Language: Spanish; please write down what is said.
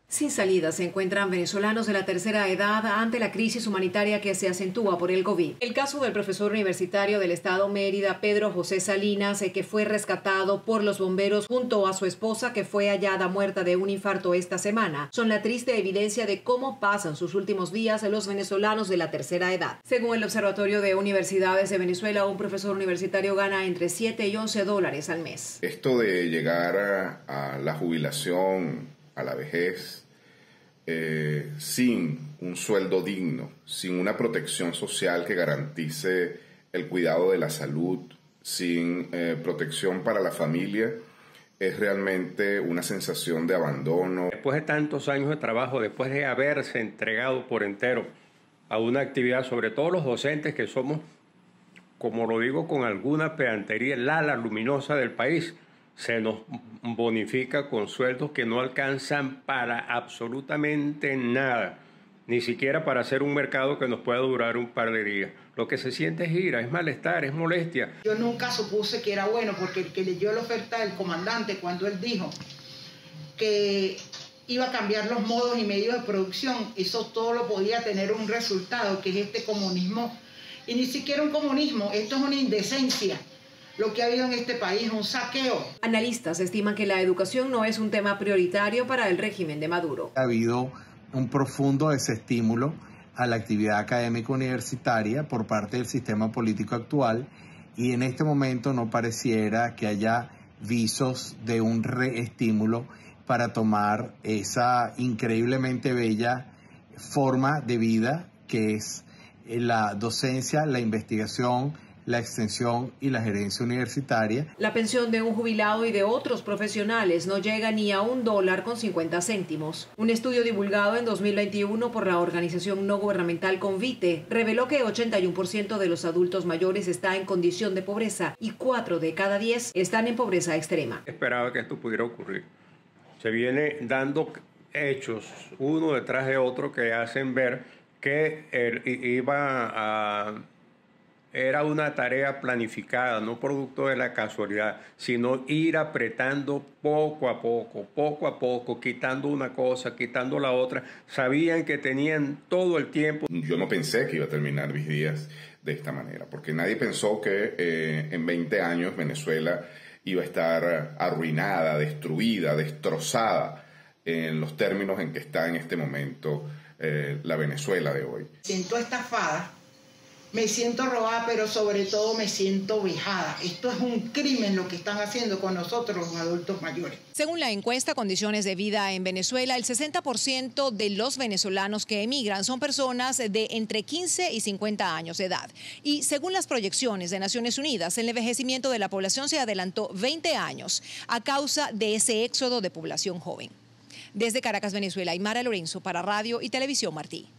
Sin salida se encuentran venezolanos de la tercera edad ante la crisis humanitaria que se acentúa por el COVID. El caso del profesor universitario del estado Mérida, Pedro José Salinas, que fue rescatado por los bomberos junto a su esposa, que fue hallada muerta de un infarto esta semana, son la triste evidencia de cómo pasan sus últimos días los venezolanos de la tercera edad. Según el Observatorio de Universidades de Venezuela, un profesor universitario gana entre 7 y 11 dólares al mes. Esto de llegar a la jubilación, a la vejez, sin un sueldo digno, sin una protección social que garantice el cuidado de la salud, sin protección para la familia, es realmente una sensación de abandono. Después de tantos años de trabajo, después de haberse entregado por entero a una actividad, sobre todo los docentes que somos, como lo digo con alguna pedantería, la ala luminosa del país, se nos bonifica con sueldos que no alcanzan para absolutamente nada, ni siquiera para hacer un mercado que nos pueda durar un par de días. Lo que se siente es ira, es malestar, es molestia. Yo nunca supuse que era bueno, porque el que leyó la oferta del comandante cuando él dijo que iba a cambiar los modos y medios de producción, eso todo lo podía tener un resultado, que es este comunismo, y ni siquiera un comunismo, esto es una indecencia. Lo que ha habido en este país, un saqueo. Analistas estiman que la educación no es un tema prioritario para el régimen de Maduro. Ha habido un profundo desestímulo a la actividad académica universitaria por parte del sistema político actual y en este momento no pareciera que haya visos de un reestímulo para tomar esa increíblemente bella forma de vida que es la docencia, la investigación, la extensión y la gerencia universitaria. La pensión de un jubilado y de otros profesionales no llega ni a $1.50. Un estudio divulgado en 2021 por la organización no gubernamental Convite reveló que 81% de los adultos mayores está en condición de pobreza y 4 de cada 10 están en pobreza extrema. Esperaba que esto pudiera ocurrir. Se viene dando hechos uno detrás de otro que hacen ver que era una tarea planificada, no producto de la casualidad, sino ir apretando poco a poco, quitando una cosa, quitando la otra. Sabían que tenían todo el tiempo. Yo no pensé que iba a terminar mis días de esta manera, porque nadie pensó que en 20 años Venezuela iba a estar arruinada, destruida, destrozada en los términos en que está en este momento la Venezuela de hoy. Siento estafada. Me siento robada, pero sobre todo me siento vejada. Esto es un crimen lo que están haciendo con nosotros los adultos mayores. Según la encuesta Condiciones de Vida en Venezuela, el 60% de los venezolanos que emigran son personas de entre 15 y 50 años de edad. Y según las proyecciones de Naciones Unidas, el envejecimiento de la población se adelantó 20 años a causa de ese éxodo de población joven. Desde Caracas, Venezuela, Aymara Lorenzo para Radio y Televisión Martí.